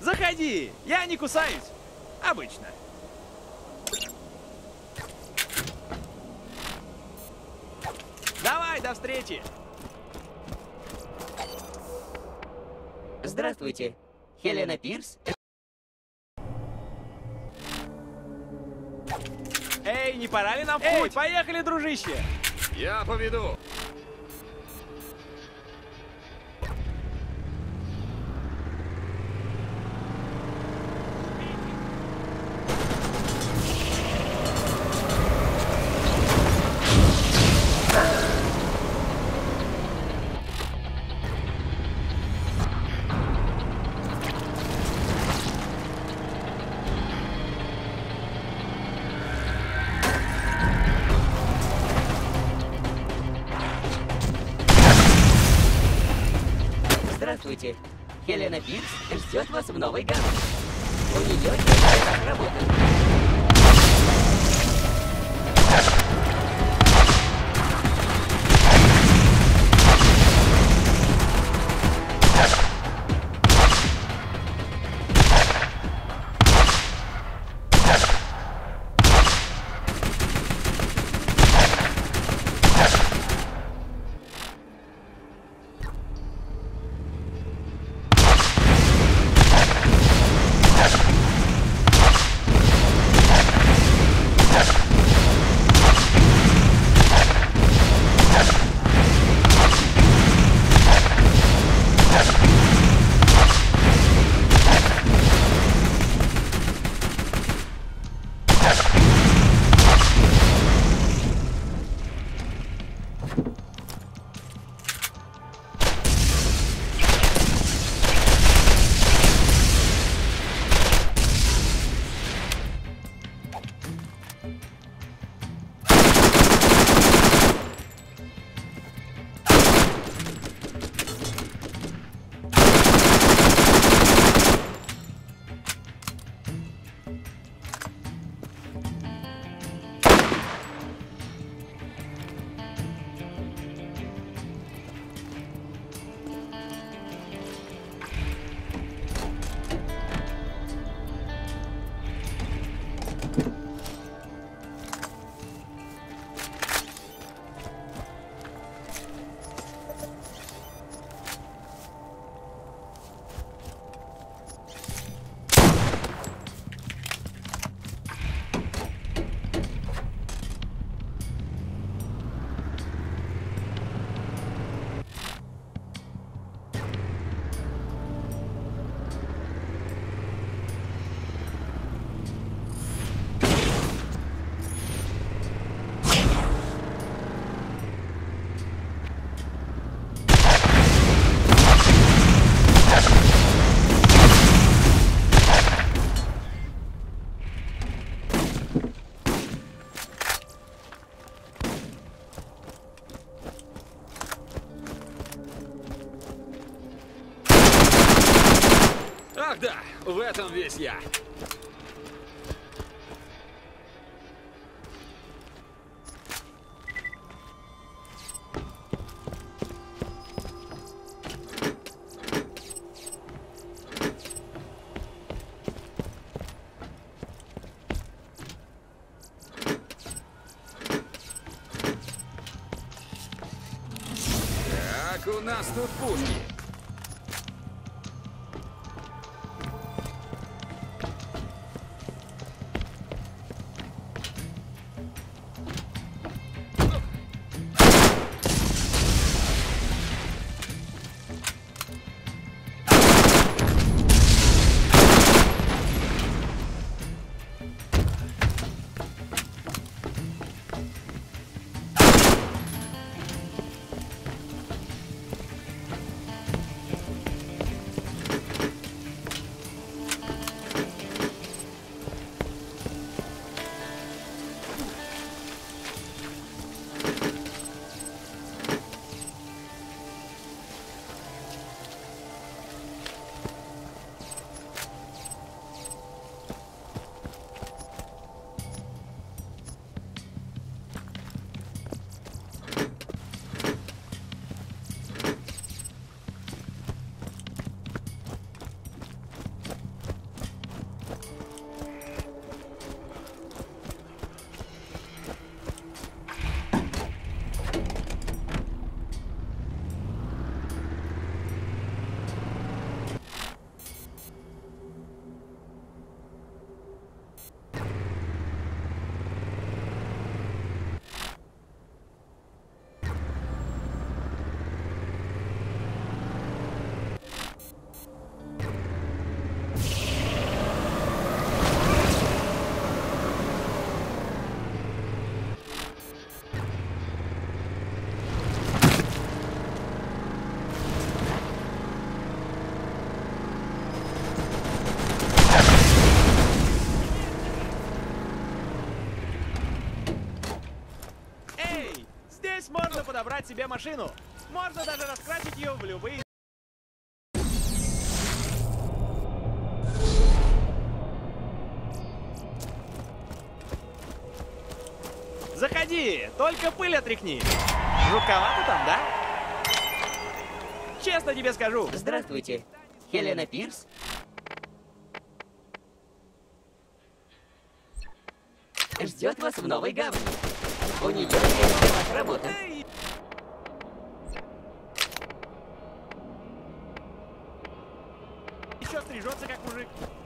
Заходи, я не кусаюсь. Обычно. Давай, до встречи. Здравствуйте. Хелена Пирс. Эй, не пора ли нам в путь? Эй, поехали, дружище. Я поведу. Здравствуйте. Хелена Пирс ждет вас в Новой Ганзе. У нее есть работа. Ах да, в этом весь я. Так, у нас тут пушки. выбрать себе машину. Можно даже раскрасить ее в любые... Заходи, только пыль отряхни. Жутковато там, да? Честно тебе скажу. Здравствуйте. Хелена Пирс? Ждет вас в новой гавани. У нее есть для вас работа. Еще стрижется как мужик.